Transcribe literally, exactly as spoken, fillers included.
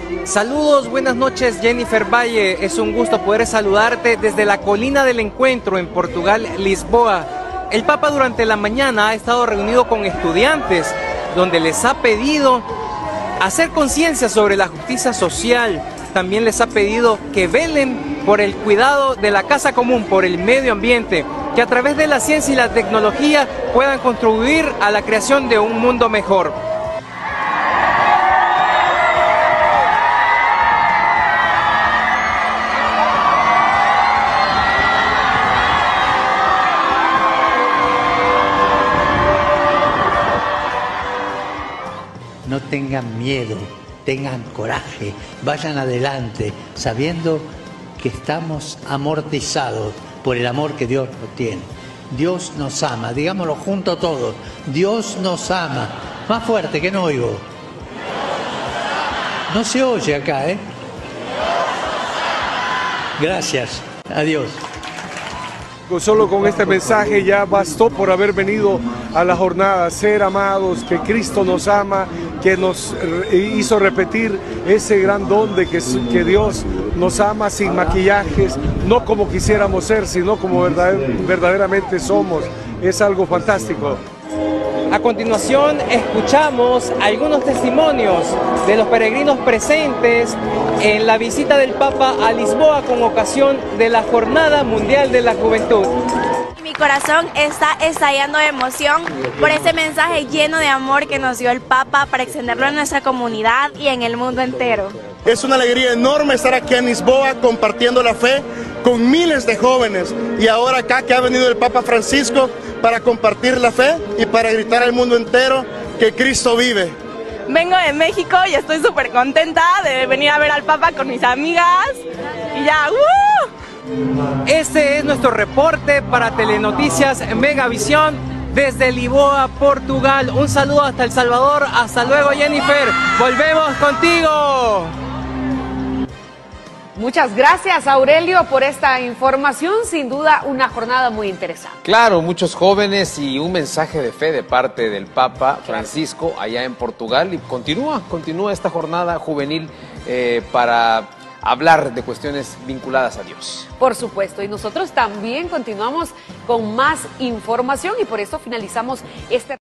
Saludos, buenas noches Jennifer Valle, es un gusto poder saludarte desde la colina del encuentro en Portugal, Lisboa. El Papa durante la mañana ha estado reunido con estudiantes, donde les ha pedido hacer conciencia sobre la justicia social. También les ha pedido que velen por el cuidado de la casa común, por el medio ambiente, que a través de la ciencia y la tecnología puedan contribuir a la creación de un mundo mejor. No tengan miedo, tengan coraje, vayan adelante, sabiendo que estamos amortizados por el amor que Dios nos tiene. Dios nos ama, digámoslo junto todos, Dios nos ama. Más fuerte, que no oigo. No se oye acá, ¿eh? Gracias, adiós. Solo con este mensaje ya bastó por haber venido a la jornada, ser amados, que Cristo nos ama, que nos hizo repetir ese gran don de que, que Dios nos ama sin maquillajes, no como quisiéramos ser, sino como verdader, verdaderamente somos. Es algo fantástico. A continuación escuchamos algunos testimonios de los peregrinos presentes en la visita del Papa a Lisboa con ocasión de la Jornada Mundial de la Juventud. Mi corazón está estallando de emoción por ese mensaje lleno de amor que nos dio el Papa para extenderlo en nuestra comunidad y en el mundo entero. Es una alegría enorme estar aquí en Lisboa compartiendo la fe con miles de jóvenes, y ahora acá que ha venido el Papa Francisco para compartir la fe y para gritar al mundo entero que Cristo vive. Vengo de México y estoy súper contenta de venir a ver al Papa con mis amigas y ya. ¡uh! Este es nuestro reporte para Telenoticias Megavisión desde Lisboa, Portugal. Un saludo hasta El Salvador. Hasta luego, Jennifer. Volvemos contigo. Muchas gracias, Aurelio, por esta información. Sin duda, una jornada muy interesante. Claro, muchos jóvenes y un mensaje de fe de parte del Papa Francisco allá en Portugal. Y continúa, continúa esta jornada juvenil eh, para hablar de cuestiones vinculadas a Dios. Por supuesto, y nosotros también continuamos con más información y por eso finalizamos este